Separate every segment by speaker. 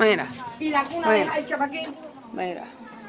Speaker 1: Mira.
Speaker 2: Y la cuna de Jaicha para aquí.
Speaker 1: Mira.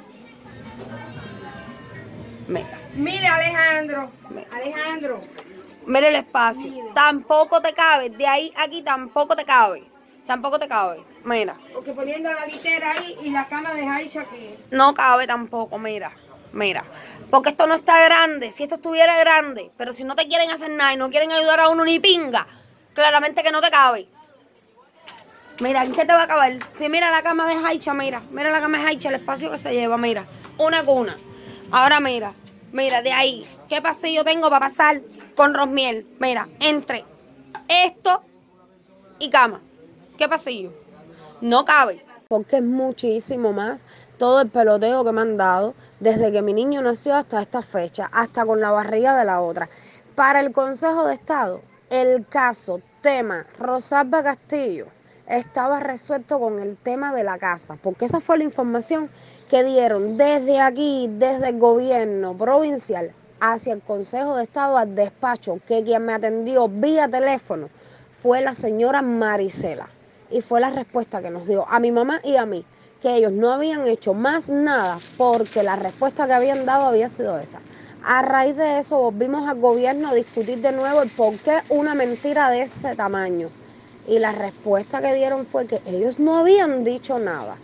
Speaker 1: Mira.
Speaker 2: Mire, Alejandro. Alejandro.
Speaker 1: Mira el espacio. Mire. Tampoco te cabe. De ahí a aquí tampoco te cabe. Tampoco te cabe. Mira.
Speaker 2: Porque poniendo la litera ahí y la cama de Jaicha aquí.
Speaker 1: No cabe tampoco, mira. Mira. Porque esto no está grande. Si esto estuviera grande. Pero si no te quieren hacer nada y no quieren ayudar a uno ni pinga, claramente que no te cabe. Mira, ¿en qué te va a caber? Si mira la cama de Jaicha, mira. Mira la cama de Jaicha, el espacio que se lleva, mira. Una cuna. Ahora mira. Mira, de ahí. ¿Qué pasillo tengo para pasar con Rosmiel? Mira, entre esto y cama. ¿Qué pasillo? No cabe. Porque es muchísimo más todo el peloteo que me han dado desde que mi niño nació hasta esta fecha, hasta con la barriga de la otra. Para el Consejo de Estado, el caso, tema Rosalba Castillo, estaba resuelto con el tema de la casa, porque esa fue la información que dieron desde aquí, desde el gobierno provincial, hacia el Consejo de Estado, al despacho, que quien me atendió vía teléfono fue la señora Marisela. Y fue la respuesta que nos dio a mi mamá y a mí, que ellos no habían hecho más nada porque la respuesta que habían dado había sido esa. A raíz de eso volvimos al gobierno a discutir de nuevo el por qué una mentira de ese tamaño. Y la respuesta que dieron fue que ellos no habían dicho nada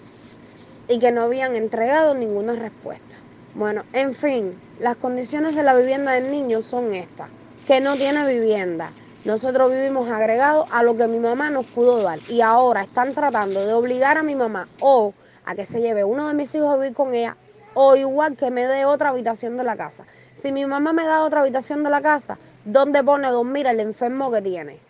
Speaker 1: y que no habían entregado ninguna respuesta. Bueno, en fin, las condiciones de la vivienda del niño son estas, que no tiene vivienda. Nosotros vivimos agregados a lo que mi mamá nos pudo dar y ahora están tratando de obligar a mi mamá o a que se lleve uno de mis hijos a vivir con ella o igual que me dé otra habitación de la casa. Si mi mamá me da otra habitación de la casa, ¿dónde pone a dormir el enfermo que tiene?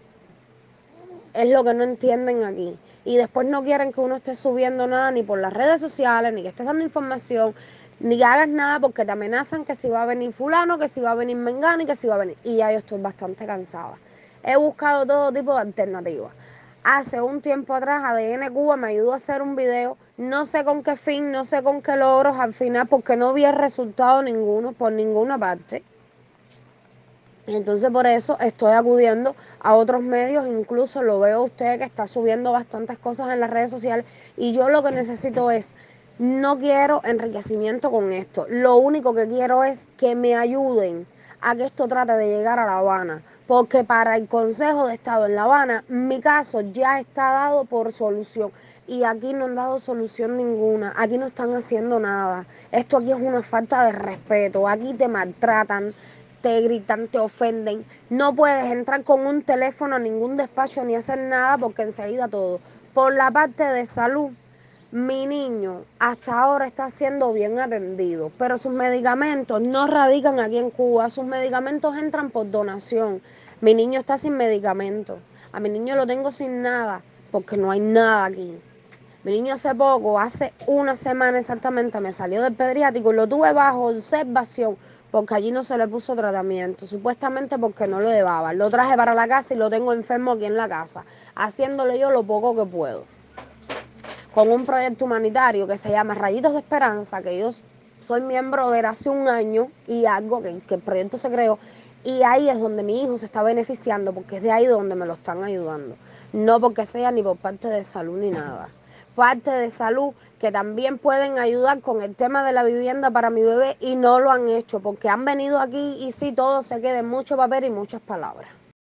Speaker 1: Es lo que no entienden aquí. Y después no quieren que uno esté subiendo nada ni por las redes sociales, ni que estés dando información, ni que hagas nada porque te amenazan que si va a venir fulano, que si va a venir mengano y que si va a venir. Y ya yo estoy bastante cansada. He buscado todo tipo de alternativas. Hace un tiempo atrás ADN Cuba me ayudó a hacer un video, no sé con qué fin, no sé con qué logros al final, porque no vi el resultado ninguno por ninguna parte. Entonces por eso estoy acudiendo a otros medios, incluso lo veo usted que está subiendo bastantes cosas en las redes sociales y yo lo que necesito es, no quiero enriquecimiento con esto, lo único que quiero es que me ayuden a que esto trate de llegar a La Habana, porque para el Consejo de Estado en La Habana mi caso ya está dado por solución y aquí no han dado solución ninguna, aquí no están haciendo nada, esto aquí es una falta de respeto, aquí te maltratan, te gritan, te ofenden, no puedes entrar con un teléfono a ningún despacho ni hacer nada porque enseguida todo. Por la parte de salud, mi niño hasta ahora está siendo bien atendido, pero sus medicamentos no radican aquí en Cuba, sus medicamentos entran por donación. Mi niño está sin medicamentos, a mi niño lo tengo sin nada porque no hay nada aquí. Mi niño hace poco, hace una semana exactamente, me salió del pediátrico y lo tuve bajo observación porque allí no se le puso tratamiento, supuestamente porque no lo llevaba. Lo traje para la casa y lo tengo enfermo aquí en la casa, haciéndole yo lo poco que puedo. Con un proyecto humanitario que se llama Rayitos de Esperanza, que yo soy miembro de él hace un año y algo que el proyecto se creó, y ahí es donde mi hijo se está beneficiando, porque es de ahí donde me lo están ayudando, no porque sea ni por parte de salud ni nada. Parte de salud que también pueden ayudar con el tema de la vivienda para mi bebé y no lo han hecho porque han venido aquí y sí, todo se queda en mucho papel y muchas palabras.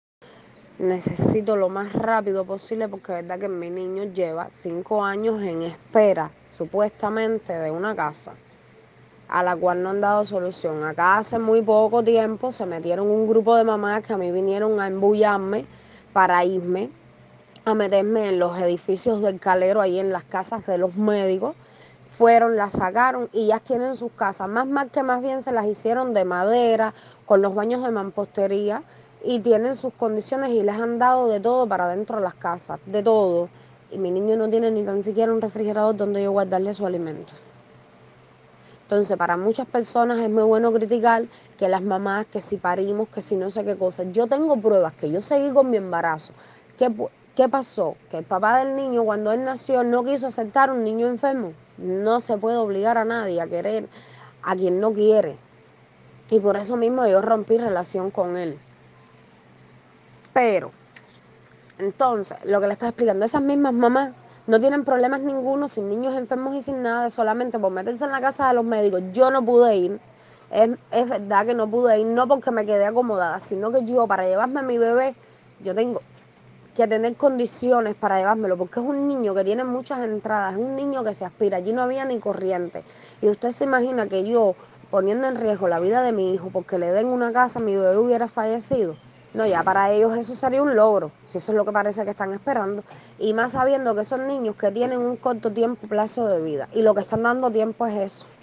Speaker 1: Necesito lo más rápido posible porque es verdad que mi niño lleva 5 años en espera, supuestamente, de una casa a la cual no han dado solución. Acá hace muy poco tiempo se metieron un grupo de mamás que a mí vinieron a embullarme para irme a meterme en los edificios del Calero, ahí en las casas de los médicos. Fueron, las sacaron y ya tienen sus casas. Más mal que más bien se las hicieron de madera, con los baños de mampostería y tienen sus condiciones y les han dado de todo para dentro de las casas, de todo. Y mi niño no tiene ni tan siquiera un refrigerador donde yo guardarle su alimento. Entonces, para muchas personas es muy bueno criticar que las mamás, que si parimos, que si no sé qué cosas. Yo tengo pruebas que yo seguí con mi embarazo. ¿Qué pasó? Que el papá del niño, cuando él nació, no quiso aceptar un niño enfermo. No se puede obligar a nadie a querer a quien no quiere. Y por eso mismo yo rompí relación con él. Pero, entonces, lo que le estaba explicando, esas mismas mamás No tienen problemas ninguno, sin niños enfermos y sin nada, solamente por meterse en la casa de los médicos. Yo no pude ir, es verdad que no pude ir, no porque me quedé acomodada, sino que yo para llevarme a mi bebé, yo tengo que tener condiciones para llevármelo, porque es un niño que tiene muchas entradas, es un niño que se aspira, allí no había ni corriente. Y usted se imagina que yo, poniendo en riesgo la vida de mi hijo, porque le den una casa, mi bebé hubiera fallecido. No, ya para ellos eso sería un logro, si eso es lo que parece que están esperando. Y más sabiendo que son niños que tienen un corto tiempo, plazo de vida, y lo que están dando tiempo es eso.